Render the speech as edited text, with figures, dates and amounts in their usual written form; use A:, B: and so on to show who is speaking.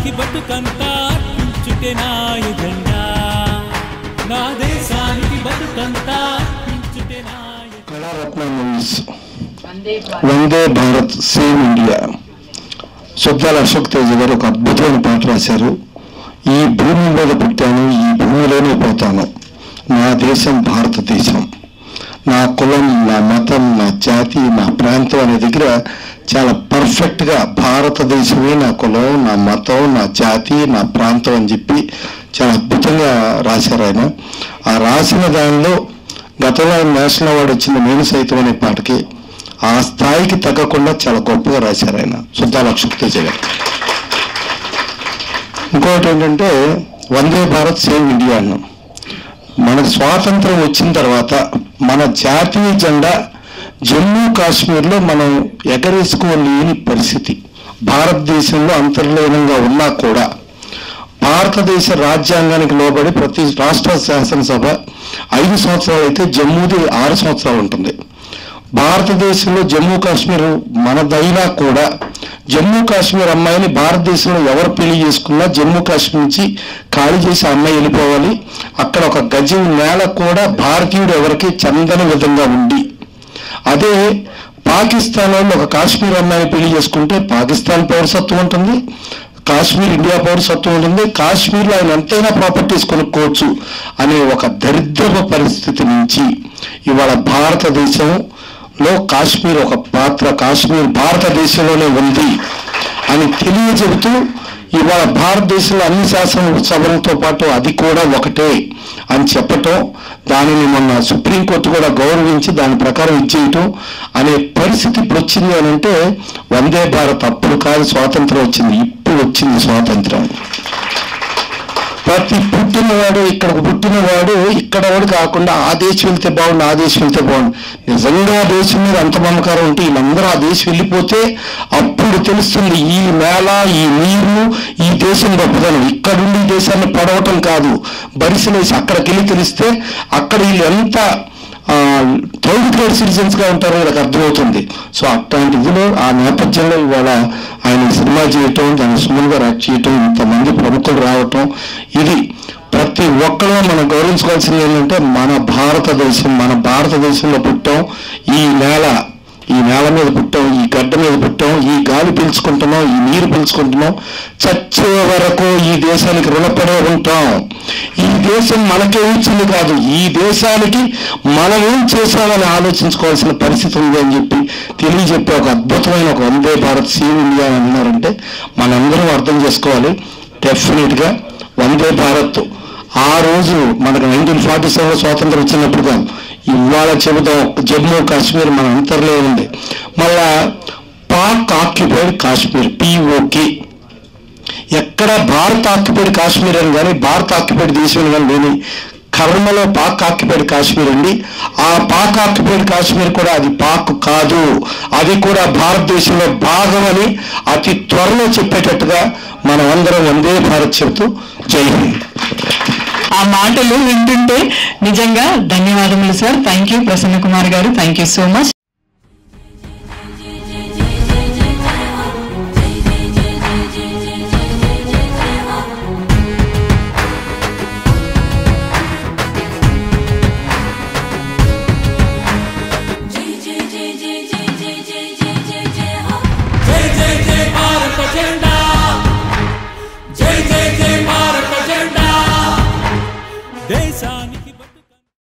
A: దేశానికి బతుకంతా అర్పించుటే నా ఎజెండా నా దేశానికి బతుకంతా అర్పించుటే నా
B: Kalaratna movies Vande Bharat save India Shabdala Ashok Tej గారు ఒక అద్భుతమైన పాట రాశారు. ఈ భూమి మీద పుట్టాను, ఈ భూమిలోనే పోతాను, నా దేశం భారతదేశం, నా కులం, నా మతం, నా జాతి, నా ప్రాంతం అనే దగ్గర చాలా పర్ఫెక్ట్గా భారతదేశమే నా కులం, నా మతం, నా జాతి, నా ప్రాంతం అని చెప్పి చాలా అద్భుతంగా రాశారు ఆయన. ఆ రాసిన దానిలో గతంలో ఆయన నేషనల్ అవార్డు వచ్చింది నేను సైతం అనే పాటకి ఆ స్థాయికి తగ్గకుండా చాలా గొప్పగా రాశారు ఆయన శబ్దాల అశోక్ తేజ్ గారు. ఇంకొకటి ఏంటంటే వందే భారత్ సేవ్ ఇండియా అన్నాం. మనకు స్వాతంత్రం వచ్చిన తర్వాత మన జాతీయ జెండా జమ్మూ కాశ్మీర్లో మనం ఎగరేసుకోలేని పరిస్థితి. భారతదేశంలో అంతర్లీనంగా ఉన్నా కూడా భారతదేశ రాజ్యాంగానికి లోబడి ప్రతి రాష్ట్ర శాసనసభ 5 సంవత్సరాలు అయితే జమ్మూది 6 సంవత్సరాలు ఉంటుంది. భారతదేశంలో జమ్మూ కాశ్మీర్ మనదైనా కూడా జమ్మూ కాశ్మీర్ అమ్మాయిని భారతదేశంలో ఎవరు పెళ్లి చేసుకున్నా జమ్మూ కాశ్మీర్ నుంచి ఖాళీ చేసి అమ్మాయి వెళ్ళిపోవాలి. అక్కడ ఒక గజం నేల కూడా భారతీయుడు ఎవరికి చెందని విధంగా ఉంది. అదే పాకిస్తాన్ వాళ్ళు ఒక కాశ్మీర్ అమ్మాయిని పెళ్లి చేసుకుంటే పాకిస్తాన్ పౌరసత్వం ఉంటుంది, కాశ్మీర్ ఇండియా పౌరసత్వం ఉంటుంది, కాశ్మీర్లో ఆయన ఎంతైనా ప్రాపర్టీస్ కొనుక్కోవచ్చు అనే ఒక దరిద్రపు పరిస్థితి నుంచి ఇవాళ భారతదేశంలో కాశ్మీర్ ఒక పాత్ర, కాశ్మీర్ భారతదేశంలోనే ఉంది అని తెలియజెబుతూ ఇవాళ భారతదేశంలో అన్ని శాసనసభలతో పాటు అది కూడా ఒకటే అని చెప్పటం, దానిని మొన్న సుప్రీంకోర్టు కూడా గౌరవించి దాని ప్రకారం ఇచ్చేయటం అనే పరిస్థితి ఇప్పుడు వచ్చింది అని అంటే వందే భారత్ అప్పుడు కాదు స్వాతంత్రం వచ్చింది, ఇప్పుడు వచ్చింది స్వాతంత్రం. ప్రతి పుట్టినవాడు ఇక్కడికి పుట్టినవాడు ఇక్కడ వాడు కాకుండా ఆ దేశం వెళ్తే బాగుండు, ఆ దేశం వెళ్తే బాగుండు. నిజంగా ఆ దేశం మీద అంత మమకారం ఉంటే వీళ్ళందరూ ఆ దేశం వెళ్ళిపోతే అప్పుడు తెలుస్తుంది ఈ నేల, ఈ నీరు, ఈ దేశం గొప్పదనం. ఇక్కడుండి దేశాన్ని పడవటం కాదు, బరిసలేసి అక్కడికి వెళ్ళి తెలిస్తే అక్కడ వీళ్ళు ఎంత థర్డ్ గ్రేడ్ సిటిజన్స్గా ఉంటారో వీళ్ళకి అర్థమవుతుంది. సో అట్లాంటి ఇదిలో ఆ నేపథ్యంలో ఇవాళ ఆయన సినిమా చేయటం, దాన్ని సుమన్ గారు యాక్ట్ చేయటం, ఇంతమంది ప్రముఖులు రావటం, ఇది ప్రతి ఒక్కరూ మనం గౌరవించుకోవాల్సింది ఏంటంటే మన భారతదేశంలో పుట్టాం, ఈ నేల మీద పుట్టాం, ఈ గడ్డ మీద పుట్టాం, ఈ గాలి పీల్చుకుంటున్నాం, ఈ నీరు పీల్చుకుంటున్నాం, చచ్చే వరకు ఈ దేశానికి రుణపడే ఉంటాం. ఈ దేశం మనకే ఇచ్చింది కాదు, ఈ దేశానికి మనం ఏం చేశామని ఆలోచించుకోవాల్సిన పరిస్థితి ఉంది అని చెప్పి తెలియజెప్పే ఒక అద్భుతమైన ఒక వందే భారత్ సేవ్ ఇండియా అన్నారంటే మనందరం అర్థం చేసుకోవాలి. డెఫినెట్గా వందే భారత్ ఆ రోజు మనకు 1947 స్వాతంత్రం వచ్చినప్పుడు కాదు, ఇవాళ చెబుతాం జమ్మూ కాశ్మీర్ మన అంతర్లో ఉంది. మళ్ళా పాక్ ఆక్యుపైడ్ కాశ్మీర్ POK, ఎక్కడ భారత్ ఆక్యుపైడ్ కాశ్మీర్ అని కానీ భారత్ ఆక్యుపైడ్ దేశం కానీ లేని కర్మలో పాక్ ఆక్యుపైడ్ కాశ్మీర్ అండి. ఆ పాక్ ఆక్యుపైడ్ కాశ్మీర్ కూడా అది పాక్ కాదు, అది కూడా భారతదేశంలో భాగం అని అతి త్వరలో చెప్పేటట్టుగా మనం అందరం వందే భారత్ చెబుతూ జై హింద్.
C: ఆ మాటలు వింటుంటే నిజంగా ధన్యవాదములు sir. Thank you Prasanna Kumar garu, thank you so much.